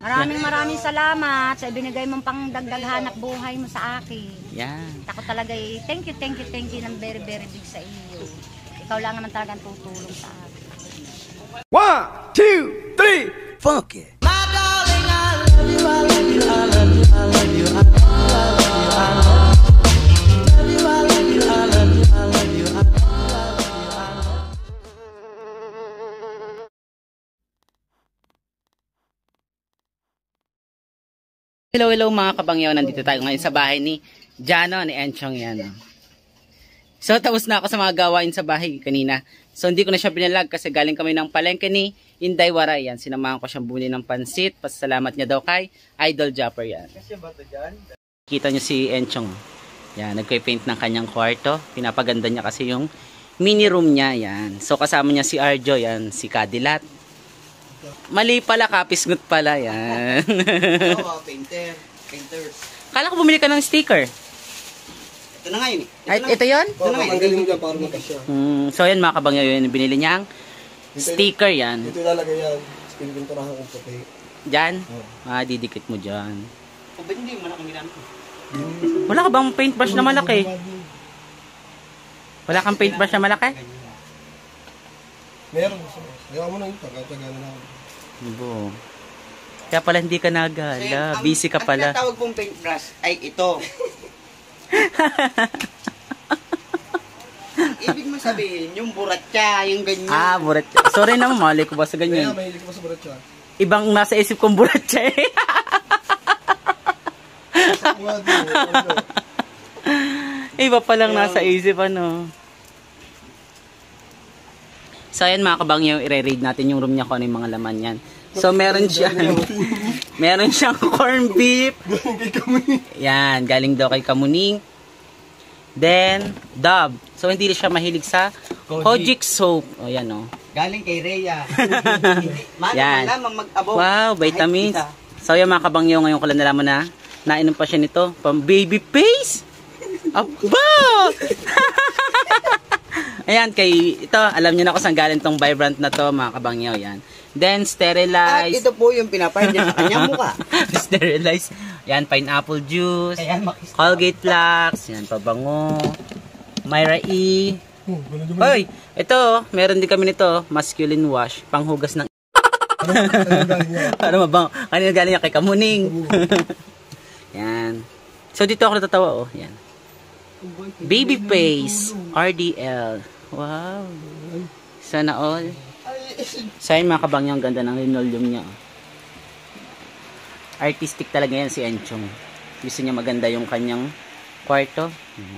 Maraming salamat sa ibinigay mong pangdagdag hanap buhay mo sa akin. Yan. Ako talaga thank you ng very big sa iyo. Ikaw lang naman talagang tutulong sa akin. 1, 2, 3, funk it. My darling, I love you, I love you, I love you, I love you, I love you, I love you. Hello mga kabangyaw, nandito tayo ngayon sa bahay ni Jano, ni Enchong yan. So tapos na ako sa mga gawain sa bahay kanina. So hindi ko na siya pinalag kasi galing kami ng palengke ni Inday Waray yan. Sinamahan ko siyang bumili ng pansit. Pasalamat niya daw kay Idol Japper yan. Kita niyo si Enchong. Yan, nagpe-paint ng kanyang kwarto. Pinapaganda niya kasi yung mini room niya yan. So kasama niya si Arjo yan, si Cadillac. Mali pala, kapisngot pala yan. Oo, painters. Kala ko bumili ka ng sticker. Ito na nga yun. Ito yun? Ito na nga Ang galing niya para magkasya. So yan mga kabangyaw, yun binili niyang sticker yan. Ito ilalagay yan. Pinipinturahan kong puti. Diyan? Didikit mo dyan. O ba't hindi mo na kami ginamit? Wala ka bang paintbrush na malaki? Wala kang paintbrush na malaki? Meron. Ayaw mo na yun. Taga-taga na lang. Ibo. Kaya pala hindi ka nagala. Busy ka pala. Ang tinatawag pong paintbrush ay ito. Ibig mo sabihin, yung buratya, yung ganyan. Buratya. Sorry naman, mali ko ba sa ganyan? Kaya mahilig ko sa buratya. Ibang nasa isip kong buratya eh. Iba palang nasa isip ano. So ayan mga kabangyaw, i-read natin yung room niya kung ano yung mga laman yan. So meron siyang corn beef. Yan, galing daw kay Kamuning. Then, Dove. So hindi siya mahilig sa Kojic soap. O yan o. Galing kay Rhea. Yan. Wow, vitamins. So yan mga kabangyaw, ngayon ko lang nalaman na nainom pa siya nito. Pang baby face. Aba! Ayan, ito, alam niyo na kung saan galing tong Vibrant na to, mga kabangyaw, yan. Then, sterilize. At ito po yung pinapain niya sa kanyang mukha. Sterilize. Yan, pineapple juice. Colgate Flax. Yan, pabango. Myra E. Hoy, ito, meron din kami nito, masculine wash, panghugas ng para mabango. Kanina galing niya kay Kamuning. Yan. So, dito ako natatawa, oh. Yan. Baby face. RDL. Wow. Sana all. So yun mga kabangyaw, ang ganda ng linoleum niya. Artistic talaga yan si Enchong. Gusto niya maganda yung kanyang kwarto.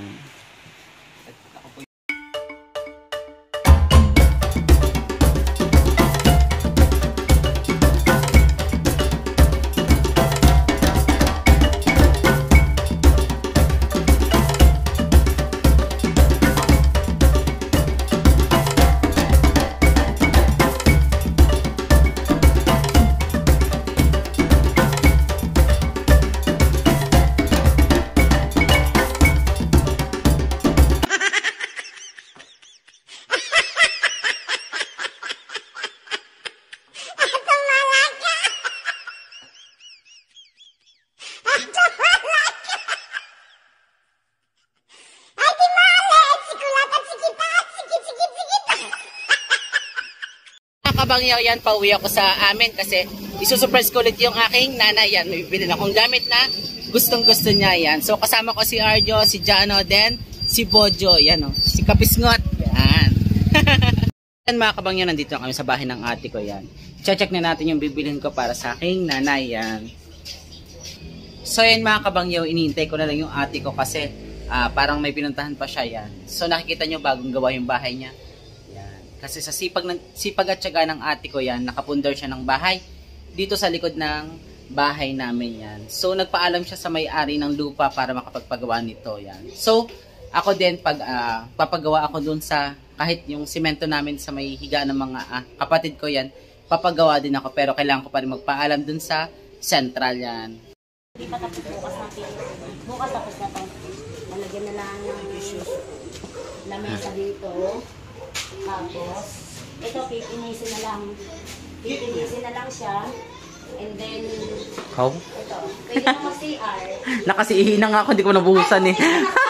Kabangyaw yan, pauwi ako sa amin kasi isusurprise ko ulit yung aking nanay yan. May bibili akong gamit na gustong gusto niya yan. So kasama ko si Arjo, si Jano, then si Bojo, yan o, si Kapisngot, yan. Yan mga kabangyaw, nandito na kami sa bahay ng ate ko yan. Check na natin yung bibilhin ko para sa aking nanay yan. So yan mga kabangyaw, inihintay ko na lang yung ate ko kasi parang may pinuntahan pa siya yan. So nakikita nyo bagong gawa yung bahay niya. Kasi sa sipag at tiyaga ng ate ko yan, nakapundar siya ng bahay dito sa likod ng bahay namin yan. So nagpaalam siya sa may-ari ng lupa para makapagpagawa nito yan. So ako din pag papagawa ako dun sa kahit yung simento namin sa may higa ng mga kapatid ko yan, papagawa din ako pero kailangan ko pa rin magpaalam dun sa central yan. Hindi pa tapos bukas natin. Bukas tapos na to. Malagyan na lang ng lamesa dito. Tapos, ito pipinisin na lang siya. And then, Oh. Pwede naman CR. Nakasiihi na nga ako, hindi ko nabuhusan eh.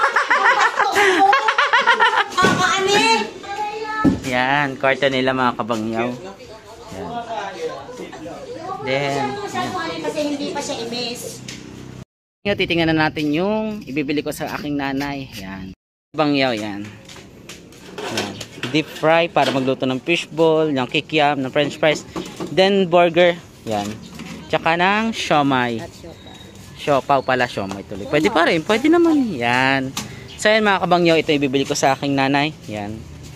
Kakaani! Yan, kwarto nila mga kabangyaw. Yan. Then, Kasi hindi pa siya imis. yan. Titingnan na natin yung ibibili ko sa aking nanay. Yan. Bangyaw yan. Yan. Deep fry para magluto ng fishball, ng kikiam, ng french fries. Then burger. Yan. Tsaka ng siomay. Siopaw pala, siomay tuloy. Pwede pa rin, pwede naman. Yan. So yan mga kabangyaw, ito ibibili ko sa aking nanay. Yan.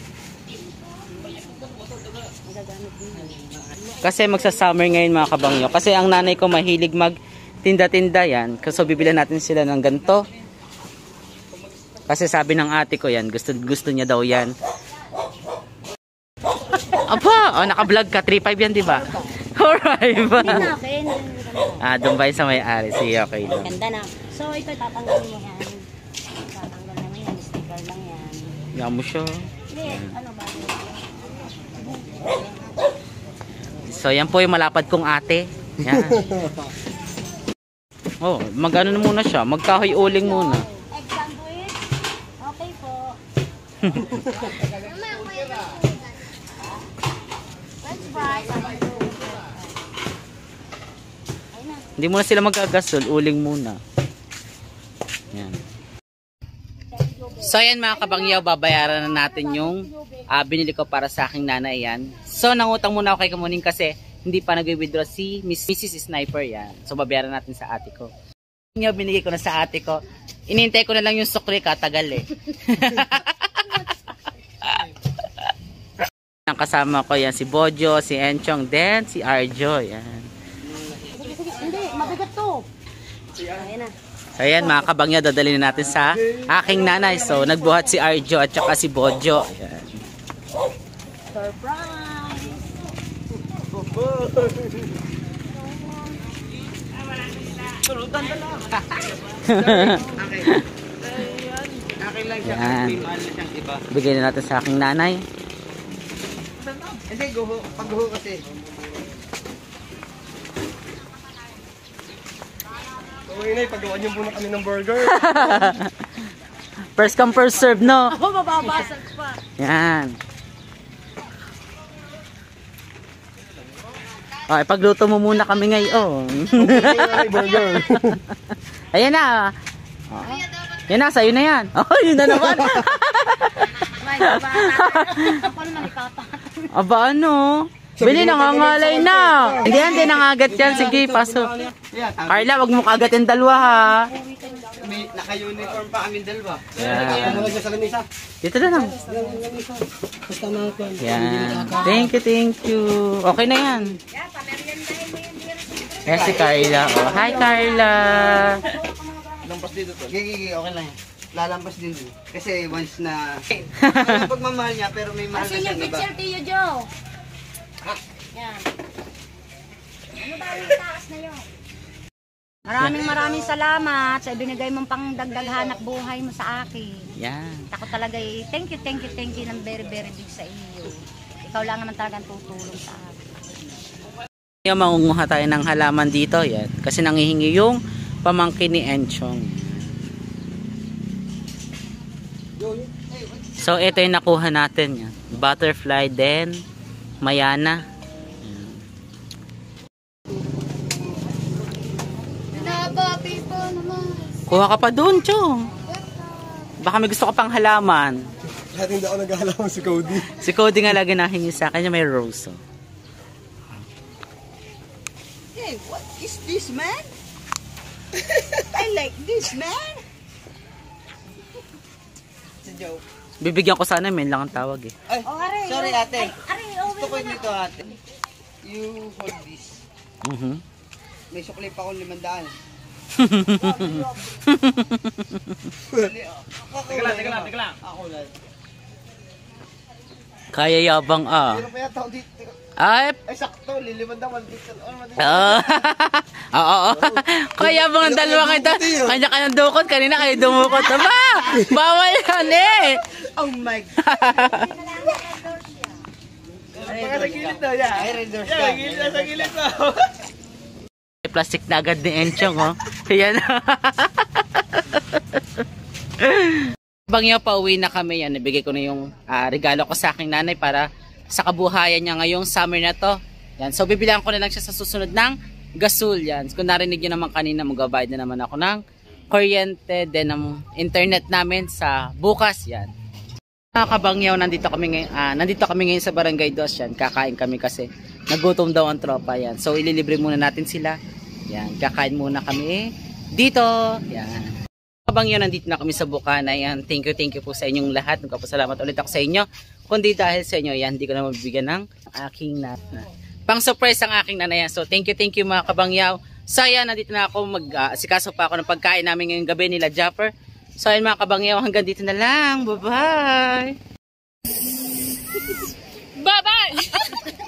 Kasi magsa-summer ngayon mga kabangyaw. Kasi ang nanay ko mahilig mag-tinda-tinda yan. So bibilan natin sila ng ganito. Kasi sabi ng ate ko yan, gusto niya daw yan. Aba, oh, naka-vlog ka, 3.5 yan, di ba? Alright ba? Doon ba yung sa may-ari? Sige, okay lang. Ganda na. So, ito tatanggalin mo yan. Tatanggal naman yan. Sticker lang yan. Yan mo siya. Hindi, ano ba? So, yan po yung malapad kong ate. Yan. Oh, mag-ano na muna siya. Magkahoy uling muna. Egg sandwich? Okay po. French fries. Hindi muna sila magagasol. Uling muna. Yan. So, yan mga kabangyaw. Babayaran na natin yung binili ko para sa aking nanay yan. So, nangutang muna ako kay Kamuning kasi hindi pa nag-withdraw si Mrs. Sniper yan. So, babayaran natin sa ate ko. Yung binigay ko na sa ate ko. Inintay ko na lang yung sukli, katagal eh. Ang kasama ko yan si Bojo, si Enchong, then si Arjo. Yan. Hindi, mabigat to. Ayan na. So, ayan mga kabangyaw, dadalhin na natin sa aking nanay. So, nagbuhat si Arjo at saka si Bojo. Ayan. Surprise! Akin lang siya Yan. kasi mahal na siyang iba. Bigyan na natin sa aking nanay. Hindi, pag-guho kasi. So, inay, paggawa niyo muna kami ng burger. First come, first serve, no? Ako, mababasag pa. Yan. Oh, ipagluto mo muna kami ngayon. Inay, burger. Ayan na. Oh. Yan na, sa'yo na yan. Oh, yun na naman. May bata. Ako naman ipapakatan. Aba, ano? Bili, nangangalay na. Hindi yan, din nangagat yan. Sige, pasok. Carla, wag mo kagat yung dalawa, ha? May naka-uniform pa kami dalawa. Yan. Ano sa lamisa? Dito na lang. Basta na ito. Yan. Thank you. Okay na yan. Yan si Carla. Oh, hi, Carla. Lampas dito to. Gigi, okay lang yan. Lalampas din dun. Kasi once na... Walang pagmamahal niya, pero may mahal na Kasi siyang yung iba. picture, Tio Joe. Yan. Ano ba yung taas na yun? Maraming salamat sa ibinigay mong pang dagdag hanap buhay mo sa akin. Yan. Ako talaga thank you ng very big sa iyo. Ikaw lang naman talagang tutulong sa akin. Yung mangunguha tayo ng halaman dito. Yan. Kasi nangihingi yung pamangkin ni Enchong. So, ito yung nakuha natin. Yan. Butterfly, then Mayana. Kuha ka pa doon, Chong. Baka may gusto ka pang halaman. Kahit hindi ako naghahalaman si Cody. Si Cody nga lagi nahingi sa kanya, may rose. Oh. Hey, what is this, man? I like this, man. It's a joke. Bibigyan ko sana, men lang ang tawag eh. Ay, Oh, are, sorry ate. Are, Gusto ko nito ate. You hold this. May sukli pa akong 500. Teka lang. Ako lang. Kaya yabang ah. Pero pa yata ako dito. Ay, Ay, sakto. Lilimandaman dito. oo. Kaya yabang ang dalawa kayo. Kanya ka ng dukot. Kanina kayo dumukot. Aba! Bawal yan eh! Oh my God. Ay, red doors ka. Ay, red doors ka. Sa gilid na. plastic na agad ni Enchong, oh. Ayan. Bangyaw, pauwi na kami. Yan, nabigay ko na yung regalo ko sa aking nanay para sa kabuhayan niya ngayong summer na to. Yan. So, bibilihan ko na lang siya sa susunod ng gasol. Yan. Kung narinig niyo naman kanina, magbabayad na naman ako ng kuryente, then ng internet namin sa bukas. Yan. Mga kabangyaw, nandito kami ngayon sa Barangay Dos. Yan. Kakain kami kasi nagutom daw ang tropa. Yan. So, ililibre muna natin sila. Yan. Kakain muna kami dito. Yan. Kabangyaw, nandito na kami sa Bukana. Yan. Thank you po sa inyong lahat. Nagpapasalamat ulit ako sa inyo. Kundi dahil sa inyo, yan, hindi ko na mabibigyan ng aking pang surprise ang aking nanay. So, thank you mga kabangyaw. So, yan, nandito na ako. Sikaso pa ako ng pagkain namin ngayong gabi nila Japper. So, yan mga kabangyaw, hanggang dito na lang. Bye-bye! Bye-bye!